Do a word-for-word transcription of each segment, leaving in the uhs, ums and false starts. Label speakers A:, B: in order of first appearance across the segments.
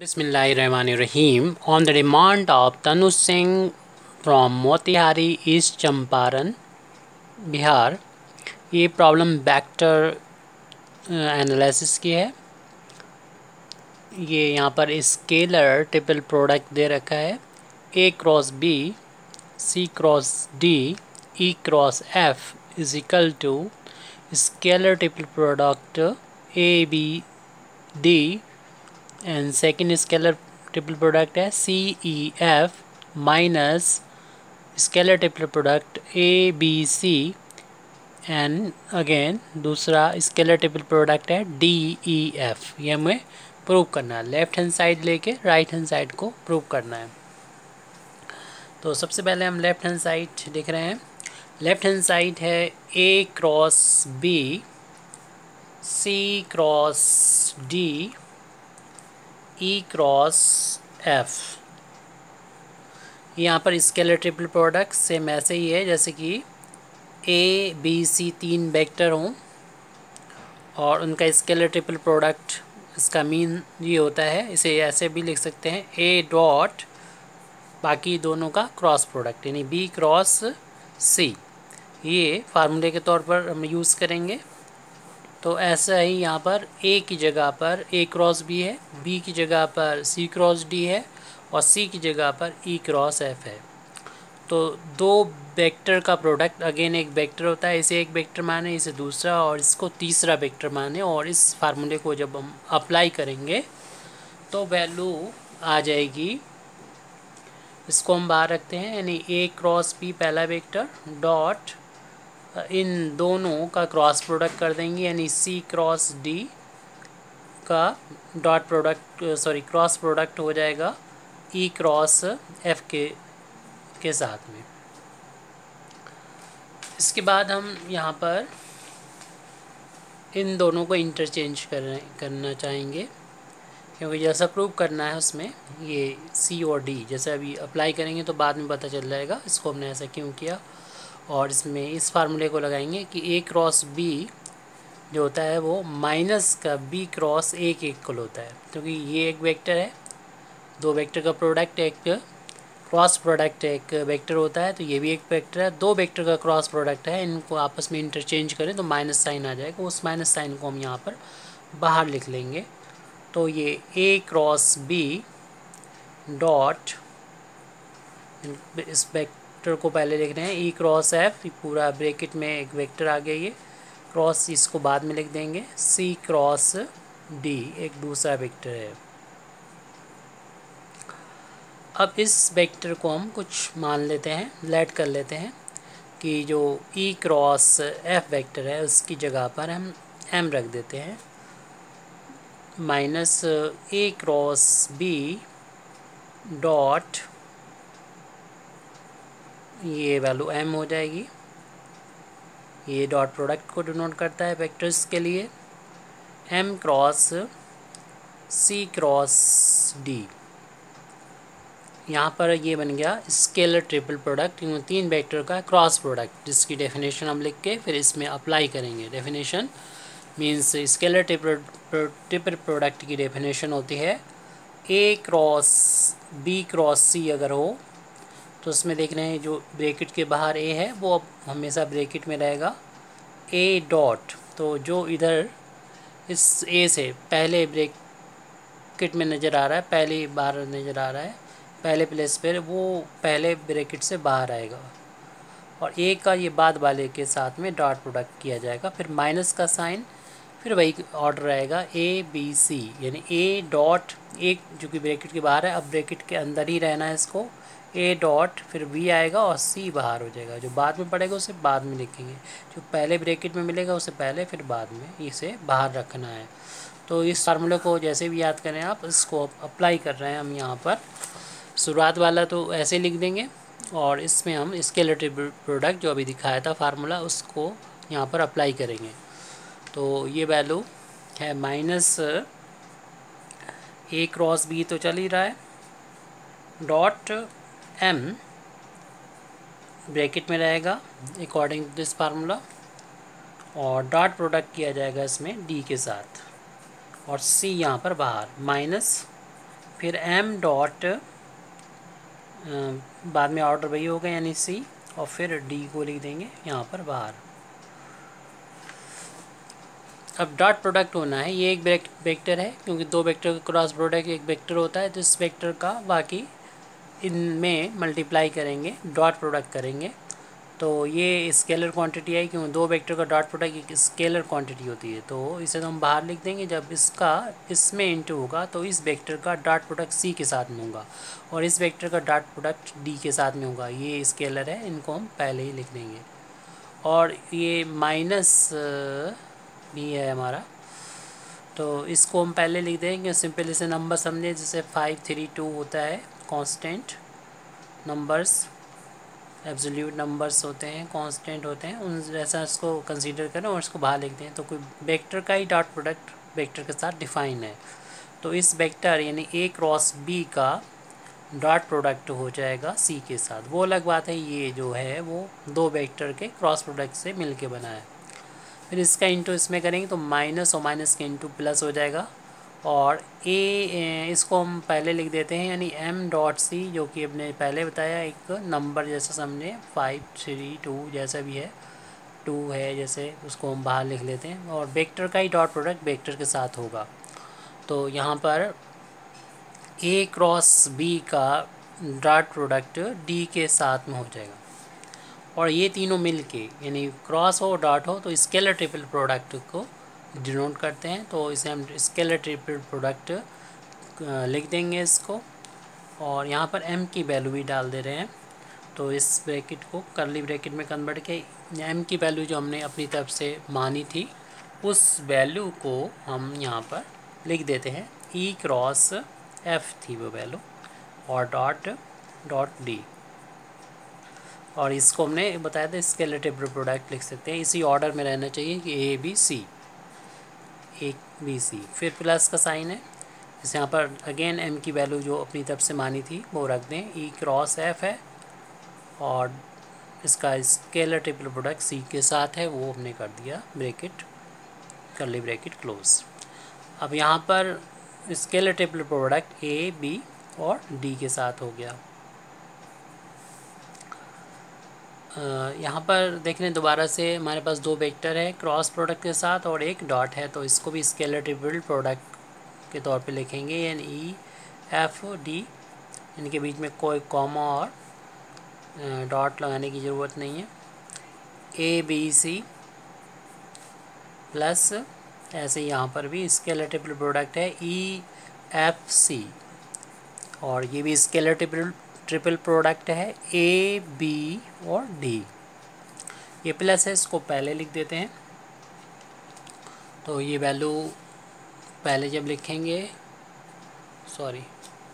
A: Bismillahirrahmanirrahim. On the demand of Tanu Singh from Motihari, East Champaran, Bihar, ये problem vector analysis की है। ये यहाँ पर स्केलर ट्रिपल प्रोडक्ट दे रखा है, A cross B C cross D E cross F is equal to scalar triple product A B D and second scalar triple product है C E F minus scalar triple product A B C and again दूसरा scalar triple product है D E F. ये हमें prove करना है, left hand side लेके right hand side को prove करना है। तो सबसे पहले हम लेफ्ट हैंड साइड देख रहे हैं। लेफ्ट हैंड साइड है A cross B C cross D E cross F. यहाँ पर स्केलर ट्रिपल प्रोडक्ट सेम ऐसे ही है जैसे कि ए बी सी तीन वेक्टर हों और उनका स्केलर ट्रिपल प्रोडक्ट, इसका मीन ये होता है, इसे ऐसे भी लिख सकते हैं ए डॉट बाकी दोनों का क्रॉस प्रोडक्ट यानी बी क्रॉस सी। ये फार्मूले के तौर पर हम यूज़ करेंगे। तो ऐसा ही यहाँ पर ए की जगह पर ए क्रॉस बी है, बी की जगह पर सी क्रॉस डी है और सी की जगह पर ई क्रॉस एफ है। तो दो वेक्टर का प्रोडक्ट, अगेन एक वेक्टर होता है, इसे एक वेक्टर माने, इसे दूसरा और इसको तीसरा वेक्टर माने, और इस फार्मूले को जब हम अप्लाई करेंगे तो वैल्यू आ जाएगी। इसको हम बाहर रखते हैं यानी ए क्रॉस बी पहला वेक्टर डॉट इन दोनों का क्रॉस प्रोडक्ट कर देंगे यानी सी क्रॉस डी का dot product sorry cross product हो जाएगा ई क्रॉस एफ के के साथ में। इसके बाद हम यहाँ पर इन दोनों को इंटरचेंज कर करना चाहेंगे क्योंकि जैसा प्रूव करना है उसमें ये सी और डी जैसे अभी अप्लाई करेंगे तो बाद में पता चल जाएगा इसको हमने ऐसा क्यों किया। और इसमें इस फार्मूले को लगाएंगे कि ए क्रॉस बी जो होता है वो माइनस का बी क्रॉस ए के इक्वल होता है, क्योंकि ये एक वेक्टर है, दो वेक्टर का प्रोडक्ट एक क्रॉस प्रोडक्ट एक वेक्टर होता है, तो ये भी एक वेक्टर है, दो वेक्टर का क्रॉस प्रोडक्ट है, इनको आपस में इंटरचेंज करें तो माइनस साइन आ जाएगा। उस माइनस साइन को हम यहाँ पर बाहर लिख लेंगे। तो ये ए क्रॉस बी डॉट इस वेक्टर को पहले लिख रहे हैं ई क्रॉस एफ, पूरा ब्रैकेट में एक वेक्टर आ गया, ये क्रॉस इसको बाद में लिख देंगे, सी क्रॉस डी एक दूसरा वेक्टर है। अब इस वेक्टर को हम कुछ मान लेते हैं, लेट कर लेते हैं कि जो ई क्रॉस एफ वेक्टर है उसकी जगह पर हम एम रख देते हैं minus A cross B dot ये वैल्यू एम हो जाएगी। ये डॉट प्रोडक्ट को डिनोट करता है वेक्टर्स के लिए, M cross C cross D. यहाँ पर ये बन गया स्केलर ट्रिपल प्रोडक्ट, इन तीन वेक्टर का क्रॉस प्रोडक्ट, जिसकी डेफिनेशन हम लिख के फिर इसमें अप्लाई करेंगे। Definition means scalar triple triple product की डेफिनेशन होती है A cross B cross C अगर हो तो उसमें देख रहे हैं जो ब्रैकेट के बाहर ए है वो अब हमेशा ब्रैकेट में रहेगा, ए डॉट तो जो इधर इस ए से पहले ब्रैकेट में नज़र आ रहा है, पहले बार नज़र आ रहा है पहले प्लेस पर, वो पहले ब्रैकेट से बाहर आएगा और ए का ये बाद वाले के साथ में डॉट प्रोडक्ट किया जाएगा, फिर माइनस का साइन, फिर वही ऑर्डर रहेगा ए बी सी यानी ए डॉट एक जो कि ब्रैकेट के बाहर है, अब ब्रैकेट के अंदर ही रहना है इसको, ए डॉट फिर बी आएगा और सी बाहर हो जाएगा। जो बाद में पड़ेगा उसे बाद में लिखेंगे, जो पहले ब्रैकेट में मिलेगा उसे पहले फिर बाद में इसे बाहर रखना है। तो इस फार्मूले को जैसे भी याद करें आप, इसको अप्लाई कर रहे हैं हम यहाँ पर। शुरुआत वाला तो ऐसे लिख देंगे और इसमें हम स्केलर ट्रिपल प्रोडक्ट जो अभी दिखाया था फार्मूला उसको यहाँ पर अप्लाई करेंगे। तो ये वैल्यू है माइनस ए क्रॉस बी तो चल ही रहा है डॉट एम ब्रैकेट में रहेगा अकॉर्डिंग टू दिस फार्मूला और डॉट प्रोडक्ट किया जाएगा इसमें डी के साथ और सी यहाँ पर बाहर माइनस फिर एम डॉट बाद में ऑर्डर वही होगा यानी सी, और फिर डी को लिख देंगे यहाँ पर बाहर। अब डॉट प्रोडक्ट होना है, ये एक वेक्टर है क्योंकि दो वेक्टर का क्रॉस प्रोडक्ट एक वेक्टर होता है, तो इस वेक्टर का बाकी इनमें मल्टीप्लाई करेंगे, डॉट प्रोडक्ट करेंगे। तो ये स्केलर क्वांटिटी है क्योंकि दो वेक्टर का डॉट प्रोडक्ट एक स्केलर क्वांटिटी होती है, तो इसे तो हम बाहर लिख देंगे। जब इसका इसमें इंटू होगा तो इस वेक्टर का डॉट प्रोडक्ट सी के साथ में होगा और इस वेक्टर का डॉट प्रोडक्ट डी के साथ में होगा। ये स्केलर है, इनको हम पहले ही लिख देंगे। और ये माइनस भी है हमारा, तो इसको हम पहले लिख देंगे। सिंपल इसे नंबर समझे, जैसे फाइव थ्री टू होता है कांस्टेंट नंबर्स, एब्सोल्यूट नंबर्स होते हैं, कांस्टेंट होते हैं, उन जैसा इसको कंसीडर करें और इसको बाहर लिख दें। तो कोई वेक्टर का ही डॉट प्रोडक्ट वेक्टर के साथ डिफाइन है, तो इस वेक्टर यानी ए क्रॉस बी का डॉट प्रोडक्ट हो जाएगा सी के साथ। वो अलग बात है, ये जो है वो दो वेक्टर के क्रॉस प्रोडक्ट से मिलके बना है। फिर इसका इंटू इसमें करेंगे तो माइनस और माइनस के इंटू प्लस हो जाएगा। और ए इसको हम पहले लिख देते हैं यानी एम डॉट सी, जो कि हमने पहले बताया एक नंबर जैसा समझे, फाइव थ्री टू जैसा भी है, टू है जैसे, उसको हम बाहर लिख लेते हैं। और वेक्टर का ही डॉट प्रोडक्ट वेक्टर के साथ होगा, तो यहाँ पर ए क्रॉस बी का डॉट प्रोडक्ट डी के साथ में हो जाएगा। और ये तीनों मिलके यानी क्रॉस हो डॉट हो तो स्केलर ट्रिपल प्रोडक्ट को डिनोट करते हैं, तो इसे हम स्केलर ट्रिपल प्रोडक्ट लिख देंगे इसको। और यहाँ पर m की वैल्यू भी डाल दे रहे हैं, तो इस ब्रैकेट को करली ब्रैकेट में कन्वर्ट के m की वैल्यू जो हमने अपनी तरफ से मानी थी उस वैल्यू को हम यहाँ पर लिख देते हैं। e क्रॉस f थी वो वैल्यू, और डॉट डॉट डी, और इसको हमने बताया था स्केलर ट्रिपल प्रोडक्ट लिख सकते हैं। इसी ऑर्डर में रहना चाहिए कि ए बी सी, ए बी सी, फिर प्लस का साइन है। इस यहाँ पर अगेन m की वैल्यू जो अपनी तरफ से मानी थी वो रख दें, e क्रॉस f है और इसका स्केलर ट्रिपल प्रोडक्ट c के साथ है, वो हमने कर दिया ब्रैकेट करली ब्रैकेट क्लोज। अब यहाँ पर scalar triple product a b और d के साथ हो गया। यहाँ पर देख लें दोबारा से, हमारे पास दो वेक्टर है क्रॉस प्रोडक्ट के साथ और एक डॉट है, तो इसको भी स्केलर ट्रिपल प्रोडक्ट के तौर पे लिखेंगे यानी ई एफ डी, इनके बीच में कोई कॉमा और डॉट लगाने की ज़रूरत नहीं है। ए बी सी प्लस ऐसे यहाँ पर भी स्केलर ट्रिपल प्रोडक्ट है ई एफ सी, और ये भी स्केलर ट्रिपल ट्रिपल प्रोडक्ट है ए बी और डी। ये प्लस है, इसको पहले लिख देते हैं। तो ये वैल्यू पहले जब लिखेंगे, सॉरी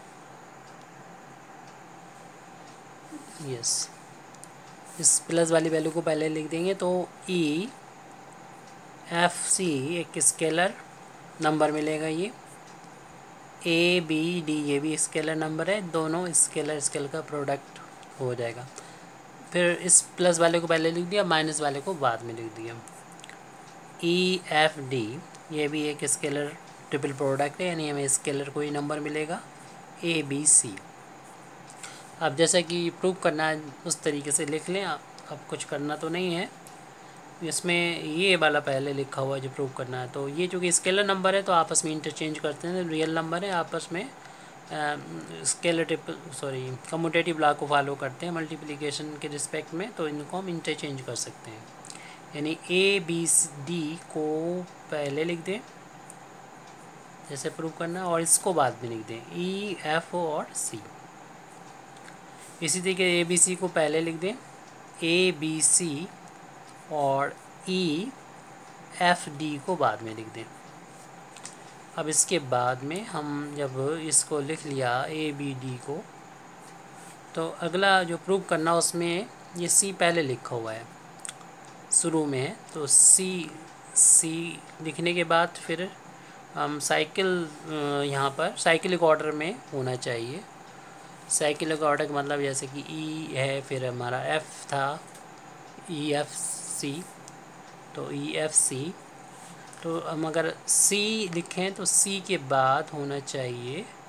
A: यस इस प्लस वाली वैल्यू को पहले लिख देंगे, तो ई एफ सी एक स्केलर नंबर मिलेगा, ये ए बी डी ये भी स्केलर नंबर है, दोनों स्केलर स्केलर का प्रोडक्ट हो जाएगा। फिर इस प्लस वाले को पहले लिख दिया, माइनस वाले को बाद में लिख दिया। ई एफ डी ये भी एक स्केलर ट्रिपल प्रोडक्ट है यानी हमें स्केलर कोई नंबर मिलेगा ए बी सी। अब जैसा कि प्रूव करना है उस तरीके से लिख लें, अब कुछ करना तो नहीं है इसमें, ये वाला पहले लिखा हुआ है जो प्रूव करना है। तो ये चूँकि स्केलर नंबर है तो आपस में इंटरचेंज करते हैं, रियल नंबर है आपस में scalar triple sorry commutative law को फॉलो करते हैं मल्टीप्लिकेशन के रिस्पेक्ट में, तो इनको हम इंटरचेंज कर सकते हैं। यानी ए बी डी को पहले लिख दें जैसे प्रूव करना, और इसको बाद में लिख दें ई एफ और सी। इसी तरीके ए बी सी को पहले लिख दें ए बी सी और ई एफ डी को बाद में लिख दें। अब इसके बाद में हम जब इसको लिख लिया ए बी डी को, तो अगला जो प्रूव करना उसमें ये सी पहले लिखा हुआ है शुरू में है, तो सी सी लिखने के बाद फिर हम साइकिल यहाँ पर साइक्लिक ऑर्डर में होना चाहिए। साइक्लिक ऑर्डर का मतलब जैसे कि ई है, फिर हमारा एफ था ई एफ सी, तो ई एफ सी, तो हम अगर सी लिखें तो सी के बाद होना चाहिए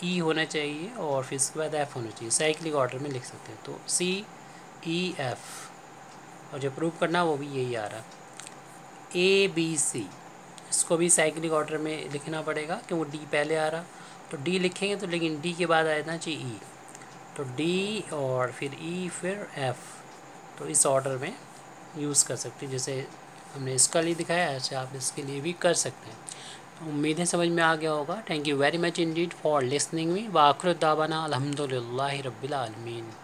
A: ई होना चाहिए और फिर इसके बाद एफ़ होना चाहिए, साइक्लिक ऑर्डर में लिख सकते हैं। तो सी ई एफ़, और जो प्रूव करना वो भी यही आ रहा। ए बी सी, इसको भी साइक्लिक ऑर्डर में लिखना पड़ेगा कि वो डी पहले आ रहा, तो डी लिखेंगे तो, लेकिन डी के बाद आना चाहिए ई, तो डी और फिर ई फिर एफ़, तो इस ऑर्डर में यूज़ कर सकते हैं। जैसे हमने इसका लिए दिखाया ऐसे आप इसके लिए भी कर सकते हैं। तो उम्मीद है समझ में आ गया होगा। Thank you very much indeed for listening me. व आखिर दावाना अल्हम्दुलिल्लाहि रब्बिल आलमीन।